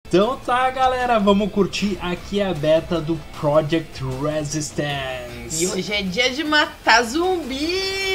Então tá, galera, vamos curtir aqui a beta do Project Resistance. E hoje é dia de matar zumbi!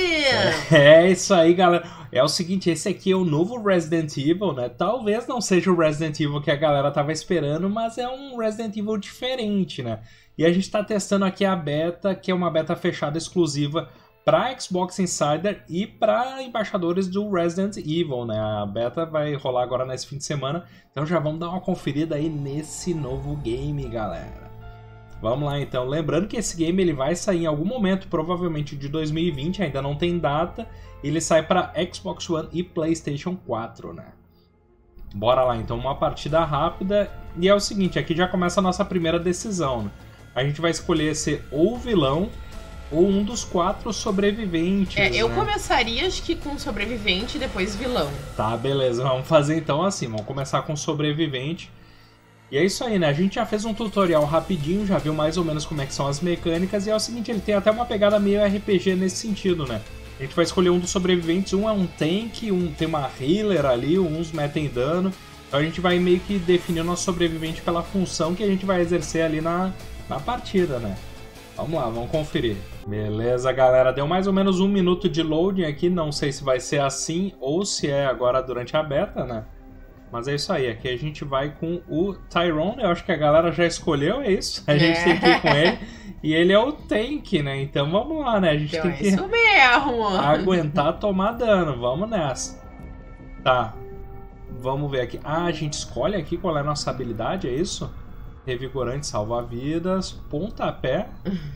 É isso aí, galera. É o seguinte, esse aqui é o novo Resident Evil, né? Talvez não seja o Resident Evil que a galera tava esperando, mas é um Resident Evil diferente, né? E a gente tá testando aqui a beta, que é uma beta fechada exclusiva para Xbox Insider e para embaixadores do Resident Evil, né? A beta vai rolar agora nesse fim de semana, então já vamos dar uma conferida aí nesse novo game, galera. Vamos lá então, lembrando que esse game ele vai sair em algum momento, provavelmente de 2020, ainda não tem data, ele sai para Xbox One e PlayStation 4, né? Bora lá então, uma partida rápida, e é o seguinte, aqui já começa a nossa primeira decisão, né? A gente vai escolher ser ou vilão ou um dos 4 sobreviventes. Eu né? começaria, acho que com sobrevivente e depois vilão. Tá, beleza. Vamos fazer então assim. Vamos começar com sobrevivente. E é isso aí, né? A gente já fez um tutorial rapidinho, já viu mais ou menos como é que são as mecânicas. E é o seguinte, ele tem até uma pegada meio RPG nesse sentido, né? A gente vai escolher um dos sobreviventes. Um é um tank, tem uma healer ali, uns metem dano. Então a gente vai meio que definir o nosso sobrevivente pela função que a gente vai exercer ali na partida, né? Vamos lá, vamos conferir. Beleza, galera. Deu mais ou menos 1 minuto de loading aqui. Não sei se vai ser assim ou se é agora durante a beta, né? Mas é isso aí. Aqui a gente vai com o Tyrone. Eu acho que a galera já escolheu, é isso? A gente tem que ir com ele. E ele é o tank, né? Então vamos lá, né? A gente Então tem que isso mesmo. aguentar tomar dano. Vamos nessa. Tá. Vamos ver aqui. Ah, a gente escolhe aqui qual é a nossa habilidade, é isso? Revigorante, salva-vidas, pontapé,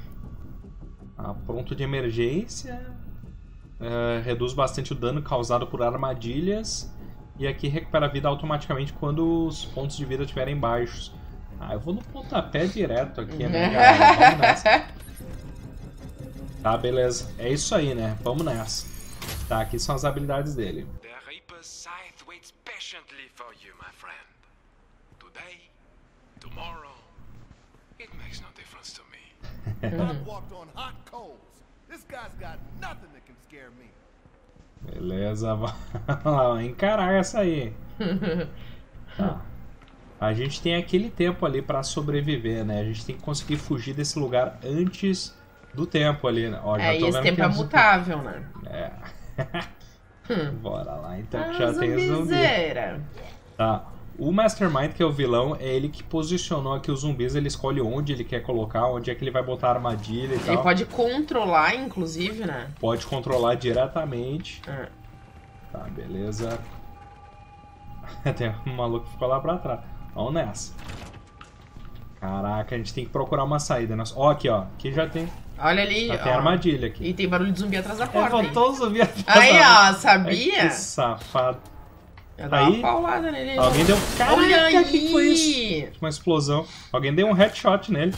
pronto de emergência, reduz bastante o dano causado por armadilhas e aqui recupera a vida automaticamente quando os pontos de vida estiverem baixos. Eu vou no pontapé direto aqui, né, galera? Vamos nessa. Tá, beleza. É isso aí, né? Vamos nessa. Tá, aqui são as habilidades dele. The Reaper's scythe waits patiently for you, my friend. Today, tomorrow, it makes no difference to me. I've walked on hot coals. This guy's got nothing that can scare me. Beleza, vamos lá, encarar essa aí. Tá. A gente tem aquele tempo ali pra sobreviver, né? A gente tem que conseguir fugir desse lugar antes do tempo ali, né? Ó, já E tô esse vendo tempo que é mutável, né? Bora lá, então, que já tem zumbi. zumbizeira. Tá. O Mastermind, que é o vilão, é ele que posicionou aqui os zumbis, ele escolhe onde ele quer colocar, onde é que ele vai botar a armadilha e tal. Ele pode controlar, inclusive, né? Pode controlar diretamente. É. Tá, beleza. Tem um maluco que ficou lá pra trás. Vamos nessa. Caraca, a gente tem que procurar uma saída. Ó, aqui, ó. Aqui já tem. Olha ali, Já tem armadilha aqui. E tem barulho de zumbi atrás da porta. Voltou o zumbi atrás. Aí, da- ó, sabia? Que safado. Eu dava Aí, uma paulada nele. Alguém deu. Olha Caraca, aí! que foi isso? Uma explosão. Alguém deu um headshot nele.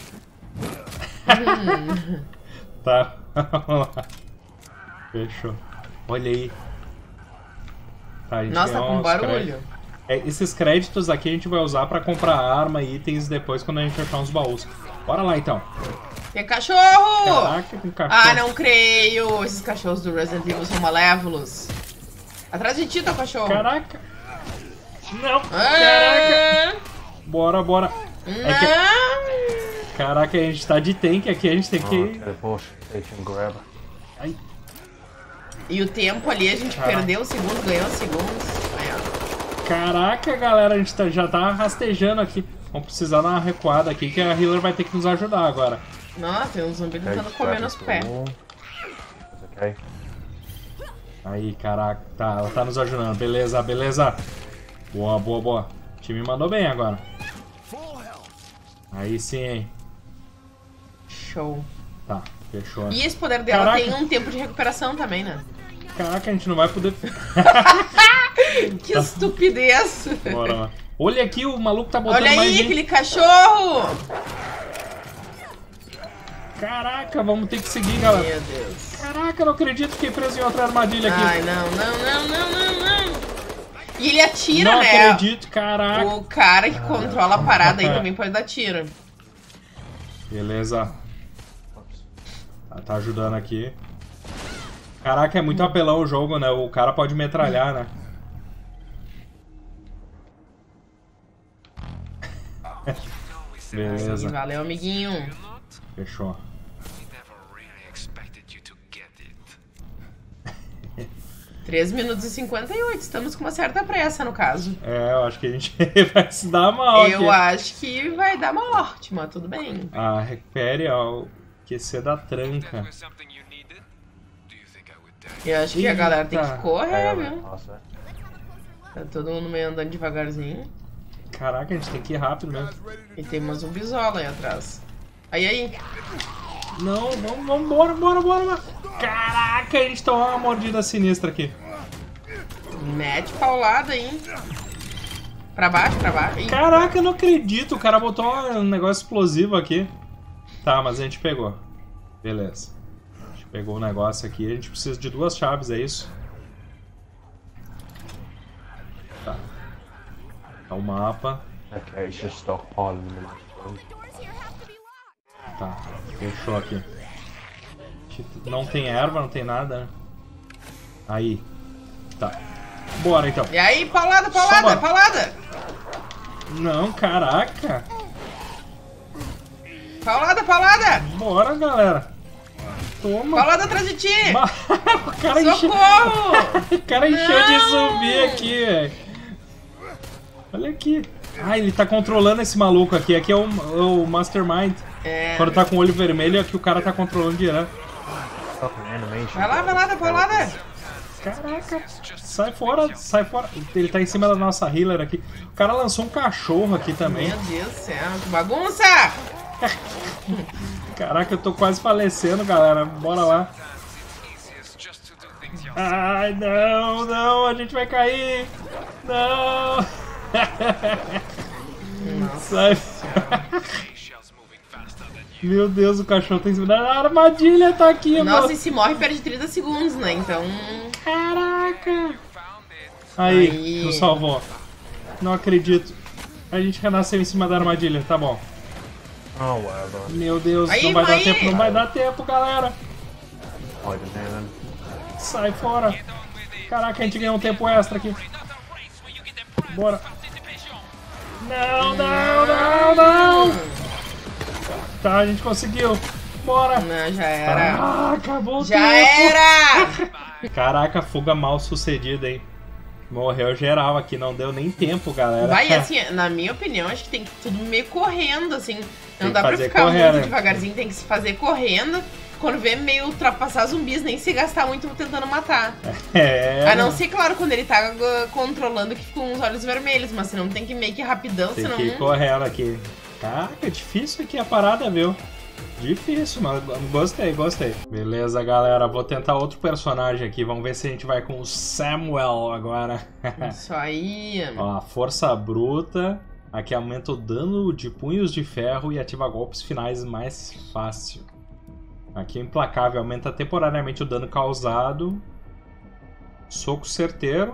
Tá, vamos lá. Fechou. Olha aí. Tá, a gente Nossa, ganhou com uns barulho. créditos. Esses créditos aqui a gente vai usar pra comprar arma e itens depois quando a gente achar uns baús. Bora lá então. Tem cachorro! Caraca, tem cachorro. Ah, não creio! Esses cachorros do Resident Evil são malévolos. Atrás de ti, teu cachorro. Caraca. Não, caraca. Ah, Bora, bora. não. Caraca, a gente tá de tank aqui, a gente tem que... Teleportation grab. Ai, E o tempo ali, a gente perdeu segundos, ganhou segundos. Aí, ó. caraca, galera, a gente já tá rastejando aqui. Vamos precisar dar uma recuada aqui que a healer vai ter que nos ajudar agora. Nossa, tem um zumbi tentando comer nos pés. Okay. Aí, caraca, tá, ela tá nos ajudando. Beleza, beleza. Boa, boa, boa. O time mandou bem agora. Aí sim, hein. Show. Tá, fechou. E esse poder dela Caraca. tem um tempo de recuperação também, né? Caraca, a gente não vai poder... Que estupidez! Bora lá. Olha aqui, o maluco tá botando Olha mais aí, gente. aquele cachorro! Caraca, vamos ter que seguir, galera. Meu Deus. Caraca, eu não acredito que fiquei preso em outra armadilha aqui. Ai, não, não, não, não, não, não. E ele atira, não né? acredito, caraca. O cara que controla a parada aí também pode dar tiro. Beleza. Tá ajudando aqui. Caraca, é muito apelão o jogo, né? O cara pode metralhar, né? Beleza. Valeu, amiguinho. Fechou. We never really expected you to get it. 3 minutos e 58. Estamos com uma certa pressa, no caso. É, eu acho que a gente vai se dar mal aqui. Eu acho que vai dar uma ótima, tudo bem. Ah, recupere ó, o QC da That tranca. was something you needed? Do you think I would die? Eu acho que a galera tem que Eita. correr, Pega, viu? Nossa. Tá todo mundo meio andando devagarzinho. Caraca, a gente tem que ir rápido mesmo. E tem uma zumbizola aí atrás. Aí. Não, vamos, bora. Caraca, a gente tomou uma mordida sinistra aqui. Mete paulada aí. Pra baixo. Ih, Caraca, eu não acredito. O cara botou um negócio explosivo aqui. Tá, mas a gente pegou. Beleza. A gente pegou o negócio aqui. A gente precisa de 2 chaves, é isso? Tá. Tá o mapa. Okay, it's just stockpiling them. Tá, fechou aqui. Não tem erva, não tem nada, né? Aí. Tá. Bora então. E aí, paulada. Não, caraca. Paulada. Bora, galera. Toma. Paulada atrás de ti. O cara encheu, Socorro. o cara encheu de Não. zumbi aqui, velho. Olha aqui. Ah, ele tá controlando esse maluco aqui. Aqui é o Mastermind. É. Quando tá com o olho vermelho, é que o cara tá controlando direto. Fucking animation. Vai lá, da paulada. Caraca, sai fora. Ele tá em cima da nossa healer aqui. O cara lançou um cachorro aqui também. Meu Deus do céu, que bagunça. Caraca, eu tô quase falecendo, galera. Bora lá. Easiest just to do things yourself. Ai, não, a gente vai cair. Não. Sai. Shells moving faster than you. Meu Deus, o cachorro tá em cima da armadilha, tá aqui, Nossa, mano. e se morre perde 30 segundos, né? Então. Caraca. Found it. Aí, nos salvou. Não acredito. A gente renasceu em cima da armadilha, tá bom. Oh, whatever. Meu Deus, Aí, não vai dar vai. tempo, não vai dar tempo, galera. Hide in there then. Sai fora. Caraca, a gente ganhou um tempo extra aqui. Bora. Não. Tá, a gente conseguiu. Bora. Não, já era. Ah, acabou o Já tempo. era! Caraca, fuga mal sucedida, hein. Morreu geral aqui, não deu nem tempo, galera. Vai, assim, na minha opinião, acho que tem que tudo meio correndo, assim. Tem Não que dá pra fazer ficar correndo, muito né? devagarzinho, tem que se fazer correndo. Quando vê meio ultrapassar zumbis, nem se gastar muito tentando matar. É. A não ser, claro, quando ele tá controlando que fica com os olhos vermelhos, mas senão tem que ir meio que rapidão, Tem senão. que ir correndo aqui. Caraca, é difícil aqui a parada, viu? Difícil, mas gostei. Beleza, galera. Vou tentar outro personagem aqui. Vamos ver se a gente vai com o Samuel agora. Isso aí. Ó, força bruta. Aqui aumenta o dano de punhos de ferro e ativa golpes finais mais fácil. Aqui é implacável. Aumenta temporariamente o dano causado. Soco certeiro.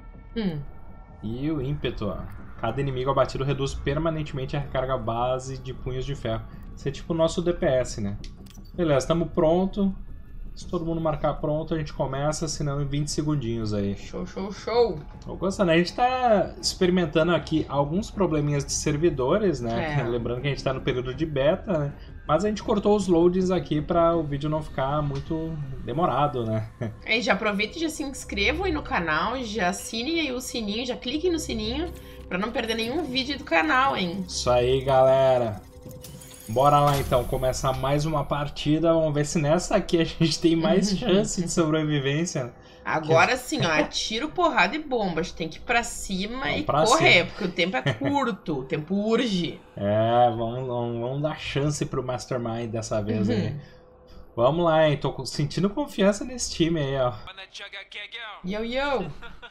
E o ímpeto, ó. Cada inimigo abatido reduz permanentemente a recarga base de punhos de ferro. Isso é tipo o nosso DPS, né? Beleza, estamos pronto. Se todo mundo marcar pronto, a gente começa, senão em 20 segundinhos aí. Show. Tô gostando, a gente tá experimentando aqui alguns probleminhas de servidores, né? É. Lembrando que a gente tá no período de beta, né? Mas a gente cortou os loadings aqui pra o vídeo não ficar muito demorado, né? Aí já aproveita e já se inscrevam aí no canal, já assinem aí o sininho, já cliquem no sininho pra não perder nenhum vídeo do canal, hein? Isso aí, galera. Bora lá então, começar mais uma partida. Vamos ver se nessa aqui a gente tem mais chance de sobrevivência. Agora sim, ó, tiro, porrada e bomba. A gente tem que ir pra cima Vamos e pra correr, cima. porque o tempo é curto, o tempo urge. É, vamos dar chance pro Mastermind dessa vez aí. Vamos lá, hein? Tô sentindo confiança nesse time aí, ó. Wanna chug a keg out? Yo!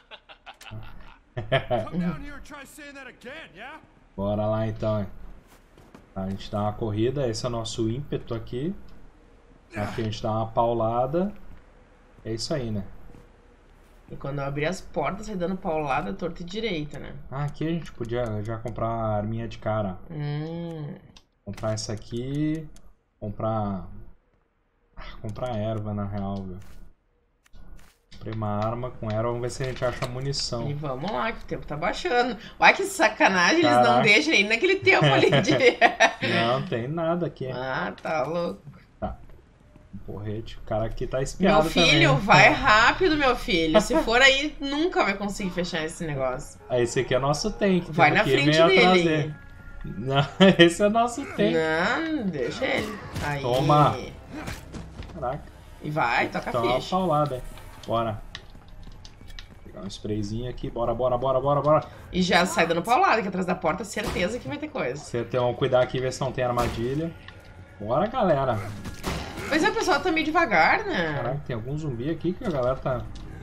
Come down here and try saying that again, yeah? Bora lá então, hein? A gente dá uma corrida, esse é o nosso ímpeto aqui. Aqui a gente dá uma paulada. É isso aí, né? E quando eu abrir as portas, vai dando paulada torta e direita, né? Ah, aqui a gente podia já comprar uma arminha de cara. Comprar essa aqui. Comprar erva, na real, viu? Uma arma com ela, vamos ver se a gente acha E munição. vamos lá, que o tempo tá baixando. Olha que sacanagem, eles Caraca. não deixam nem naquele tempo ali de... Não, tem nada aqui. Ah, tá louco. Porrete, o cara aqui tá espiado Meu filho, também. vai rápido, meu filho. Se for aí, nunca vai conseguir fechar esse negócio. Ah, esse aqui é nosso tank. Vai temos na que ir frente meio atrás dele. Não, esse é nosso tank. Não, deixa ele. Aí. Toma. Caraca, E vai, toca tá a uma ficha. paulada, hein. Bora. Pegar um sprayzinho aqui, bora, bora, bora, bora, bora. E já sai dando paulada, que atrás da porta, certeza que vai ter coisa. Você tem um cuidar aqui, ver se não tem armadilha. Bora, galera. Mas o pessoal tá meio devagar, né? Caraca, tem algum zumbi aqui que a galera tá...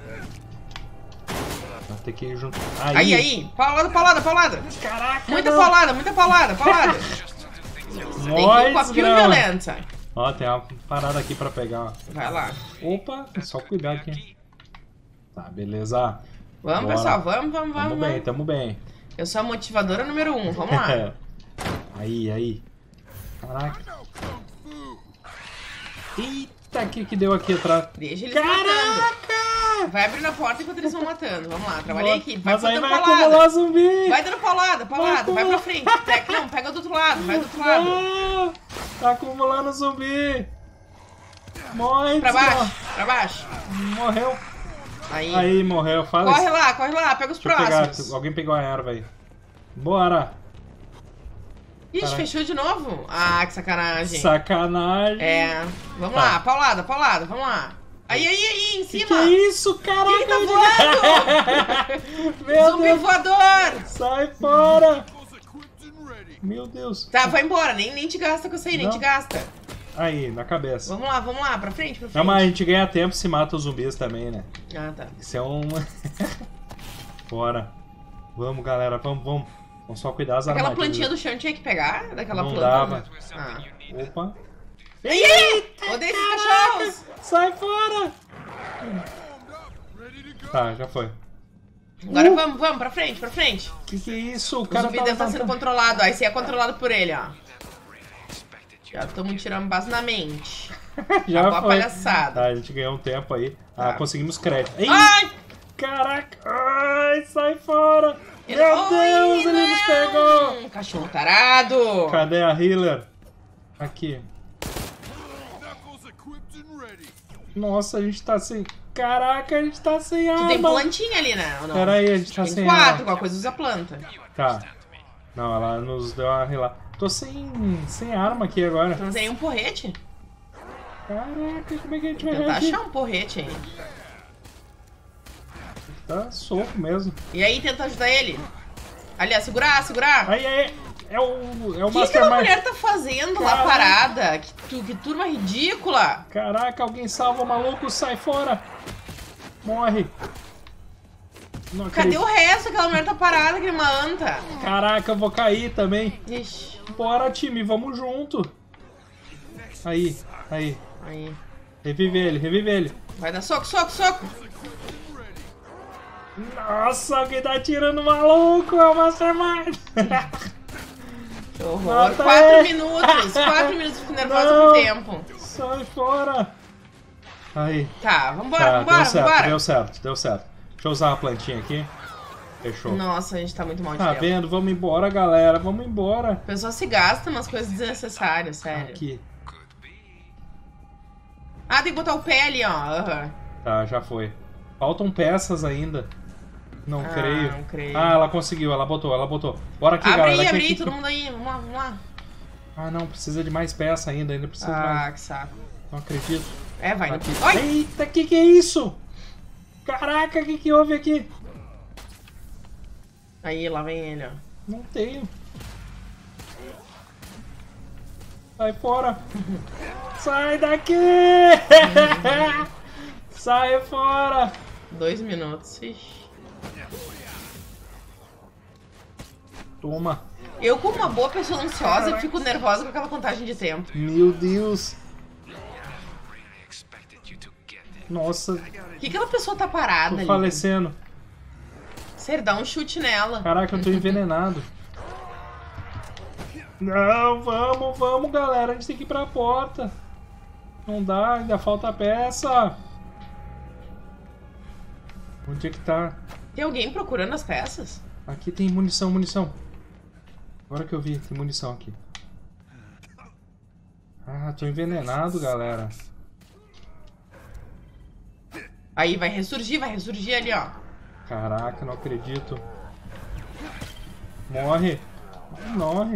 Vai ter que ir junto. Aí. Paulada, paulada, paulada. Caraca, Muita não. paulada, muita paulada, paulada. Tem que ir com a pio violenta. Ó, tem uma parada aqui pra pegar. Ó. Vai lá. Opa, só cuidar aqui. Tá, beleza. Vamos, Bora. pessoal, vamos. Tamo bem. Eu sou a motivadora número 1, vamos lá. Aí. Caraca. Eita, o que deu aqui atrás? Deixa eles matando. Caraca! Vai abrindo a porta enquanto eles vão matando. Vamos lá, trabalhei aqui. Vai Mas aí dando vai paulada. acumular zumbi. Vai dando paulada, vai pra frente. Não, pega do outro lado, vai do outro lado. Ah, tá acumulando zumbi. Morre, Pra desgraça. baixo. Morreu. Aí. Aí, morreu. Fala Corre isso. lá, pega os Deixa eu próximos. pegar. Alguém pegou a erva aí. Bora. Ixi, Caraca. fechou de novo? Ah, que sacanagem. Sacanagem. É, vamos Tá. lá, paulada, vamos lá. Aí, em cima. Que é isso, caraca? Quem tá voando? Meu Zumbi Deus. voador. Sai fora. Those equipped and ready. Meu Deus. Tá, vai embora, nem te gasta com isso aí, nem Não. te gasta. Aí, na cabeça. Vamos lá, pra frente. Não, mas a gente ganha tempo se mata os zumbis também, né? Ah, tá. Isso é um... Bora. Vamos, galera. Vamos. Vamos só cuidar das Aquela armadilhas. plantinha do chão tinha que pegar? Daquela Não planta? dava. Ah. Opa. Odeio esses cachorros! Sai fora. Tá, já foi. Agora vamos, pra frente. Que é isso? O O cara zumbi deve estar sendo controlado, aí você é controlado por ele, ó. Já estamos tirando base na mente. Já Acabou a foi. palhaçada. Tá, a gente ganhou um tempo aí. Ah, Tá. conseguimos crédito. Ei, Ai! caraca. Ai, sai fora. Ele- Meu Ai, Deus, ele nos pegou. Cachorro tarado! Cadê a healer? Aqui. Knuckles equipped and ready. Nossa, a gente tá sem... Caraca, a gente tá sem Tu tem arma. plantinha ali, né? Ou não? Pera aí, a gente tá Tem sem 4, arma. qualquer coisa usa planta. Tá. Não, ela nos deu uma relada. Tô sem arma aqui agora. Tu não tem um porrete? Caraca, como é que a gente vai Tentar reagir? achar um porrete aí. Tá soco mesmo. E aí, tenta ajudar ele. Ali, ó, segurar. Aí, é o O que aquela Mastermind. mulher tá fazendo lá Caraca. parada? Que turma ridícula! Caraca, alguém salva o maluco, sai fora. Morre. Não Cadê acredito. o resto? Aquela mulher tá parada, que nem uma anta. Caraca, eu vou cair também. Ixi, Bora, time, vamos junto. Aí. aí. Revive ele. Vai dar soco. Nossa, alguém tá atirando o maluco, é o Mastermind. Que horror. Mata 4 ele. minutos. 4 minutos, fico nervosa Não. com o tempo. Sai fora. Aí. Tá, vambora. Deu certo. Deixa eu usar a plantinha aqui. Fechou. Nossa, a gente tá muito mal de Tá tempo. vendo? Vamos embora, galera. Vamos embora. A pessoa se gasta umas coisas desnecessárias, sério. Aqui. Ah, tem que botar o pé ali, ó. Aham. Tá, já foi. Faltam peças ainda. Não creio. Não creio. Ah, ela conseguiu, ela botou. Bora aqui, Abre galera. aí, Aqui. todo mundo aí. Vamos lá. Ah, não, precisa de mais peça ainda precisa de mais. Ah, que saco. Não acredito. É, vai. Aqui. Ai! Eita, que é isso? Caraca, o que houve aqui? Aí, lá vem ele, ó. Não tenho. Sai fora. Sai daqui! Sai fora! 2 minutos. Ixi. Toma. Eu, como uma boa pessoa ansiosa, fico nervosa com aquela contagem de tempo. Meu Deus. Nossa, Por que aquela pessoa tá parada tô ali? falecendo. Sério, dá um chute nela. Caraca, eu tô envenenado. Não, vamos, galera. A gente tem que ir pra porta. Não dá, ainda falta peça. Onde é que tá? Tem alguém procurando as peças? Aqui tem munição, munição. Agora que eu vi, tem munição aqui. Ah, tô envenenado, galera. Aí, vai ressurgir ali, ó. Caraca, não acredito. Morre. Morre.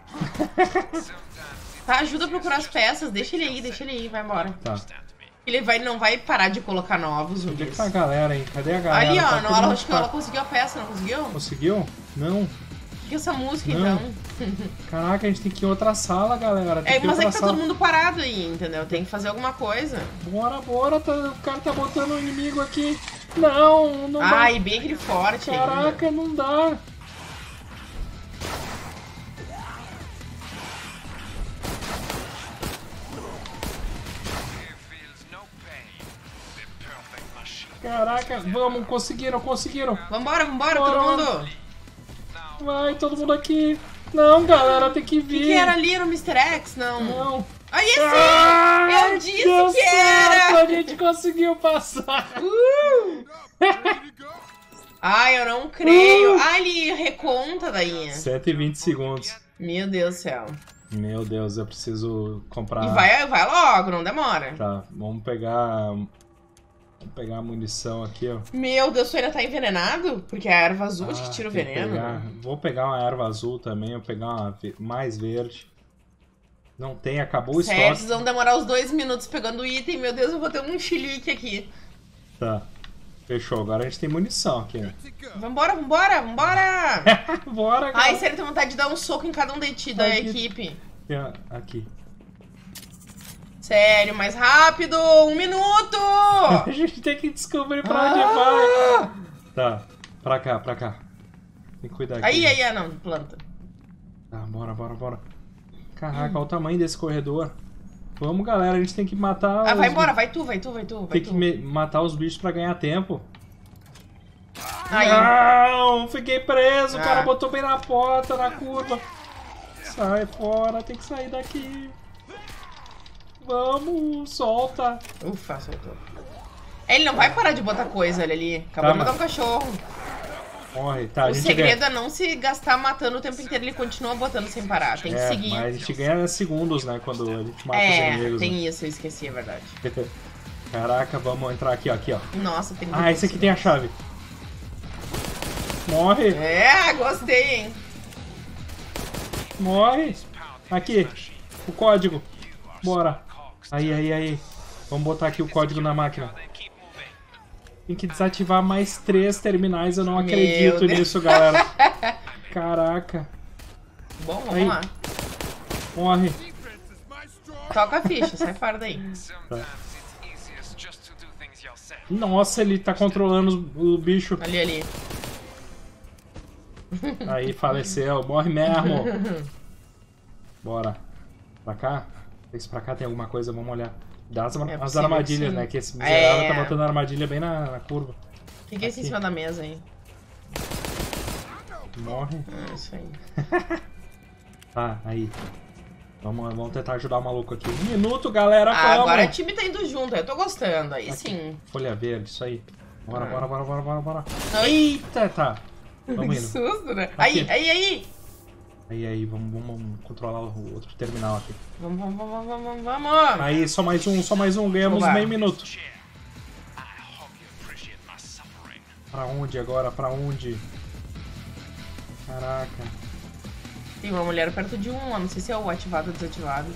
Tá, ajuda a procurar as peças. Deixa ele aí, vai embora. Tá. Ele não vai parar de colocar novos Onde é que zumbis. tá a galera, hein? Cadê a galera? Ali, ó, Tá não, todo mundo acho que ela conseguiu a peça, não conseguiu? O Conseguiu? Não. que é essa música, Não. então? Caraca, a gente tem que ir em outra sala, galera. Tem que ir em Mas é outra que tá sala. todo mundo parado aí, entendeu? Tem que fazer alguma coisa. Bora, bora. O cara tá botando um inimigo aqui. Não, não dá. Ai, bem aquele forte ainda. Caraca, não dá. He feels no pain. The perfect machine. Caraca, vamos, conseguiram. Vambora, Bora. todo mundo. Vai, todo mundo aqui. Não, galera, tem que O vir. que era ali? Era o Mr. X? Não. Não. Aí sim! Ah, Eu disse deu que certo, era! a gente conseguiu passar. Ai, eu não creio. Ai, ele reconta daí. 120 segundos. Meu Deus do céu. Meu Deus, eu preciso comprar. E vai logo, não demora. Tá, vamos pegar a munição aqui, ó. Meu Deus, tu ainda tá envenenado? Porque a erva azul te tira o tem que veneno. pegar. Vou pegar uma erva azul também, vou pegar uma mais verde. Não tem, acabou o Sério, estoque. vocês vão demorar os 2 minutos pegando o item. Meu Deus, eu vou ter um chilique aqui. Tá, fechou. Agora a gente tem munição aqui, né? Vambora! Bora, Ai, cara. sério, tem vontade de dar um soco em cada um de ti da Aqui. equipe. Aqui. Sério, mais rápido! 1 minuto! A gente tem que descobrir pra onde vai. Tá, pra cá. Tem que cuidar aqui. Aí, não, planta. Tá, bora. Caraca, olha o tamanho desse corredor. Vamos, galera, a gente tem que matar Vai os embora, vai tu. Tem que matar os bichos pra ganhar tempo. Aí. Não, fiquei preso. O Ah. cara botou bem na porta, na curva. Sai fora, tem que sair daqui. Vamos, solta. Ufa, soltou. Ele não vai parar de botar coisa ali. Acabou de Tá, matar um cachorro. Morre, tá, a O gente segredo ganha. é não se gastar matando o tempo inteiro. Ele continua botando sem parar. Tem que seguir. Mas a gente ganha segundos, né, quando a gente mata os inimigos. Tem isso, eu esqueci, é verdade. Né? Caraca, vamos entrar aqui, ó. Nossa, tem Ah, esse aqui tem a chave. Morre, Gostei, hein? morre. Aqui, o código. Bora. Aí. Vamos botar aqui o código na máquina. Tem que desativar mais 3 terminais, eu não acredito Deus. nisso, galera. Caraca. Bom, vamos Aí. lá. Morre. Toca a ficha, sai fora daí. Sometimes it's easiest just to do things yourself. Nossa, ele tá controlando o bicho. Ali. Aí, faleceu. Morre mesmo. Bora. Pra cá? Se pra cá tem alguma coisa, vamos olhar. Dá as possível, armadilhas, sim. né? Que esse miserável É. tá botando a armadilha bem na curva. Fica isso em Aqui. cima da mesa aí. Morre. Isso aí. Tá, aí. Vamos tentar ajudar o maluco aqui. 1 minuto, galera. Ah, vamos. agora o time tá indo junto, eu tô gostando. Aí Aqui. sim. Folha verde, isso aí. Bora. Ai, Eita, tá. Vamos que indo. susto, né? Aqui. Aí. Aí, vamos controlar o outro terminal aqui. Vamos. Aí, só mais um. Ganhamos Oba. meio minuto. Chair. I hope you appreciate my suffering. Pra onde agora? Pra onde? Caraca. Tem uma mulher perto de um, não sei se é o ativado ou desativado.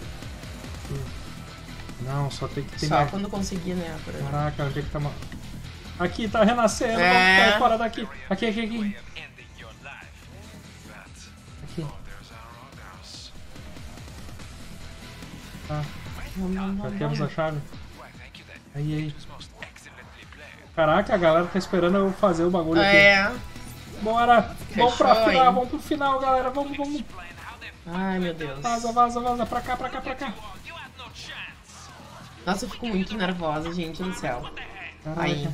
Não, só tem que ter... Só quando conseguir, né? Por aí. Caraca, onde é que tá... Aqui, tá renascendo. É. Vamos sair fora daqui. Aqui. Way of ending your life. But Aqui. there's our old house. Tá. Já temos a chave. Why, thank you then. Aí. It was most excellently played. Caraca, a galera tá esperando eu fazer o bagulho aqui. É. Bora. Vamos Fechou, final, hein? vamos pro final, galera. Vamos. Explain how they Ai, meu Deus. Vaza. Pra cá. you had no chance. Nossa, eu fico muito nervosa, gente do céu. Caraca. Aí.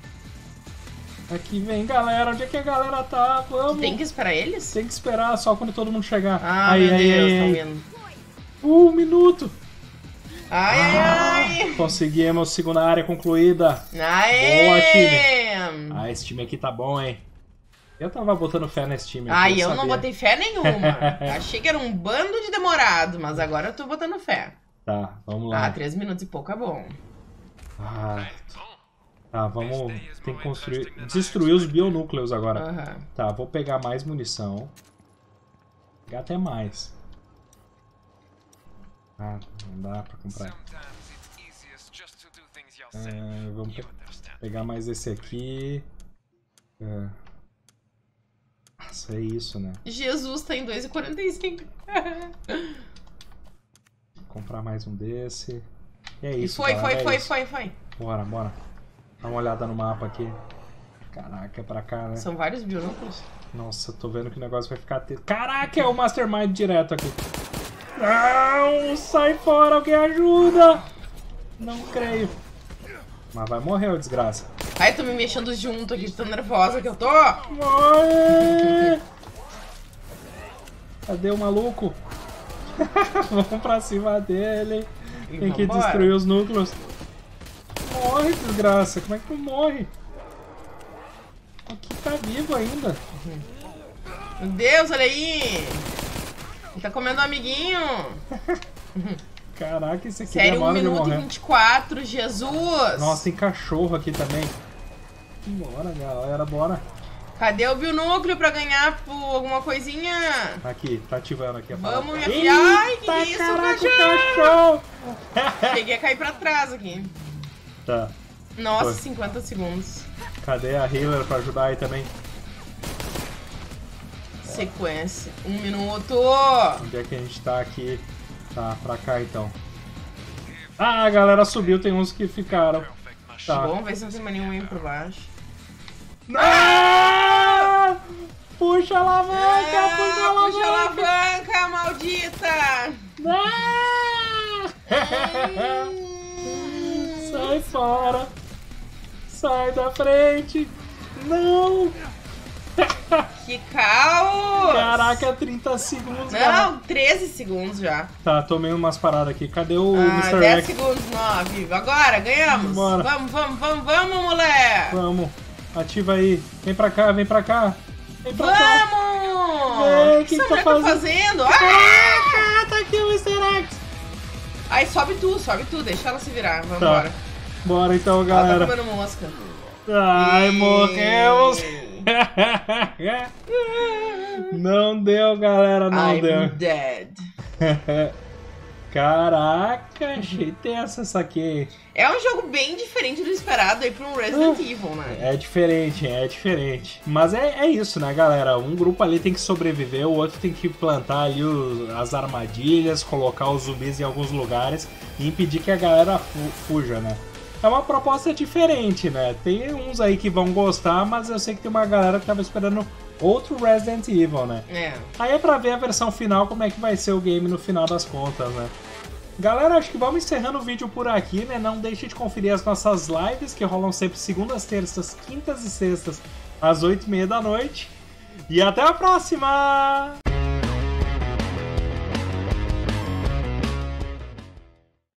Aqui vem, galera. Onde é que a galera tá? Vamos. Tem que esperar eles? Tem que esperar só quando todo mundo chegar. Ah, meu Deus, tão vendo. 1 minuto. Ai. Conseguimos, segunda área concluída. Aê! Boa, time. Ah, esse time aqui tá bom, hein? Eu tava botando fé nesse time. Ai, eu não botei fé nenhuma. Achei que era um bando de demorado, mas agora eu tô botando fé. Tá, vamos lá. 3 minutos e pouco é bom. Ah, tá, vamos... Tem que construir... Destruir os bionúcleos agora. Aham. Tá, vou pegar mais munição. Vou pegar até mais. Ah, não dá pra comprar. Vamos pegar mais esse aqui. Nossa, é isso, né? Jesus tá em 2,45. Vou comprar mais um desse. E é isso, Foi. Bora. Dá uma olhada no mapa aqui. Caraca, é pra cá, né? São vários bionúcleos. Nossa, tô vendo que o negócio vai ficar... Caraca, é o Mastermind direto aqui. Não, sai fora, alguém ajuda! Não creio. Mas vai morrer, ô desgraça. Ai, tô me mexendo junto aqui, tô nervosa que eu tô. Morre! Cadê o maluco? Vamos pra cima dele. Tem que destruir os núcleos. Morre, desgraça. Como é que tu morre? Aqui tá vivo ainda. Meu Deus, olha aí. Ele tá comendo um amiguinho. Caraca, esse aqui Sério, 1 demora de minuto e morrer. 24, Jesus. Nossa, tem cachorro aqui também. Bora, galera, bora. Cadê o bionúcleo pra ganhar por alguma coisinha? Aqui, tá ativando aqui a parada. Vamos, minha filha. Ai, que isso, caraca, cachorro. cachorro! Cheguei a cair pra trás aqui. Tá, Nossa, Foi. 50 segundos. cadê a healer pra ajudar aí também? Sequência. 1 minuto. Onde é que a gente tá aqui? Tá, pra cá então. Ah, a galera subiu, tem uns que ficaram. Tá. Vamos ver se não tem mais nenhum por baixo. Ah! Puxa a alavanca, puxa a Puxa a alavanca! alavanca, maldita! Ah! Sai fora! Sai da frente! Não! Que caos! Caraca, 30 segundos. cara. Não, 13 segundos já. Tá, tomei umas paradas aqui. Cadê o Mr. 10 X? segundos, 9. Agora, ganhamos. Bora. Vamos, moleque. Vamos, ativa aí. Vem pra cá, vem pra cá. Vem pra cá. Vamos! Ei, O que que essa tá mulher tá fazendo? Ah! Caraca, tá aqui o Mr. X. Aí sobe tu, deixa ela se virar. Vamos Tá. embora. Bora então, Ela tá galera. comendo mosca. Ai, Ei. morremos. Não deu, galera, não I'm deu. dead. Caraca, achei tensa essa aqui. É um jogo bem diferente do esperado aí pra um Resident Evil, né? É diferente, é diferente. Mas é isso, né, galera? Um grupo ali tem que sobreviver, o outro tem que plantar ali as armadilhas, colocar os zumbis em alguns lugares e impedir que a galera fuja, né? É uma proposta diferente, né? Tem uns aí que vão gostar, mas eu sei que tem uma galera que tava esperando outro Resident Evil, né? É. Aí é pra ver a versão final, como é que vai ser o game no final das contas, né? Galera, acho que vamos encerrando o vídeo por aqui, né? Não deixe de conferir as nossas lives, que rolam sempre segundas, terças, quintas e sextas, às 8h30 da noite. E até a próxima!